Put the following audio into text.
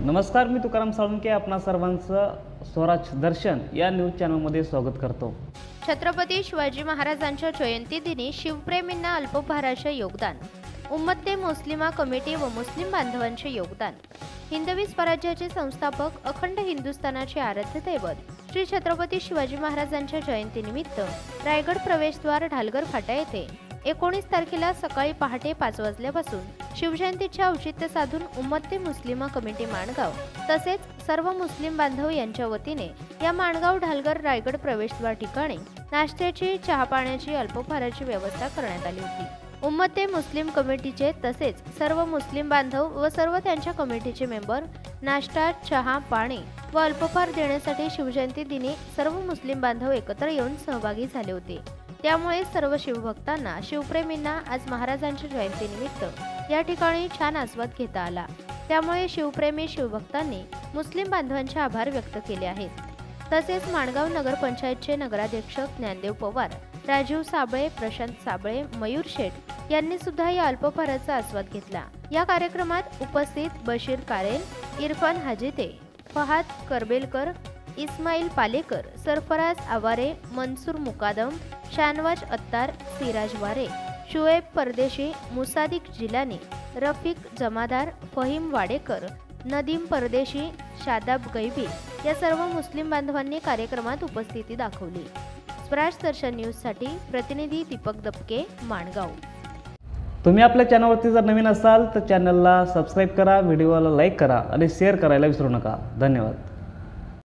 नमस्कार, मी तुकाराम साळुंके आपणा सर्वांचं स्वराज दर्शन या न्यूज चॅनलमध्ये स्वागत करतो। छत्रपती शिवाजी महाराजांच्या जयंतीदिनी शिवप्रेमींना अल्पोपहाराचे योगदान, उम्मते मुस्लिमा कमिटी व मुस्लिम बांधवांचे योगदान। हिंदवी स्वराज्याचे संस्थापक, अखंड हिंदुस्थानाचे आराध्य दैवत श्री छत्रपती शिवाजी महाराजांच्या जयंतीनिमित्त रायगड प्रवेशद्वार ढालगर फाटा येथे 19 तारखेला सकाळी पहाटे 5 वाजल्यापासून शिवजयंतीचे औचित्य साधून उम्मते मुस्लिमा कमिटी माणगाव तसेच सर्व मुस्लिम बांधव यांच्या वतीने या माणगाव ढालगर रायगड प्रवेशद्वार ठिकाणी नाश्त्याची, चहा पाण्याची, अल्पोपहाराची व्यवस्था करण्यात आली होती। उम्मते मुस्लिम कमिटीचे तसेच सर्व मुस्लिम बांधव व सर्व त्यांच्या कमिटीचे मेंबर नाश्ता, चहा, पाणी व अल्पोपहार देण्यासाठी शिवजयंती दिनी सर्व मुस्लिम बांधव एकत्र येऊन सहभागी झाले होते। त्यामुळे सर्व शिवभक्तांना, शिवप्रेमींना आज महाराजांच्या जयंतीनिमित्त या ठिकाणी छान आस्वाद घेता आला। त्यामुळे शिवप्रेमी शिवभक्तांनी मुस्लिम बांधवांचे आभार व्यक्त केले आहेत। तसेच माणगाव नगर पंचायतचे नगराध्यक्ष ज्ञानदेव पवार, राजीव साबळे, प्रशांत साबळे, मयूर शेठ यांनी सुद्धा या अल्पोपहाराचा आस्वाद घेतला। या कार्यक्रमात उपस्थित बशीर कारेल, इरफान हाजिते, फहाद करबेलकर, इस्माईल पालेकर, सरफराज आवारे, मनसूर मुकादम, शानवाज अत्तार, सिराज वारे, शुएब परदेशी, मुसादिक जिलानी, रफिक जमादार, फहीम वाडेकर, नदीम परदेशी, शादाब गैबी या सर्व मुस्लिम बांधवांनी कार्यक्रमात उपस्थिती दाखवली। स्वराज दर्शन न्यूजसाठी प्रतिनिधी दीपक दपके, माणगाव। तुम्ही आपल्या चॅनलवरती जर नवीन असाल तर चॅनलला सबस्क्राईब करा, व्हिडिओला लाईक करा आणि शेअर करायला विसरू नका। धन्यवाद।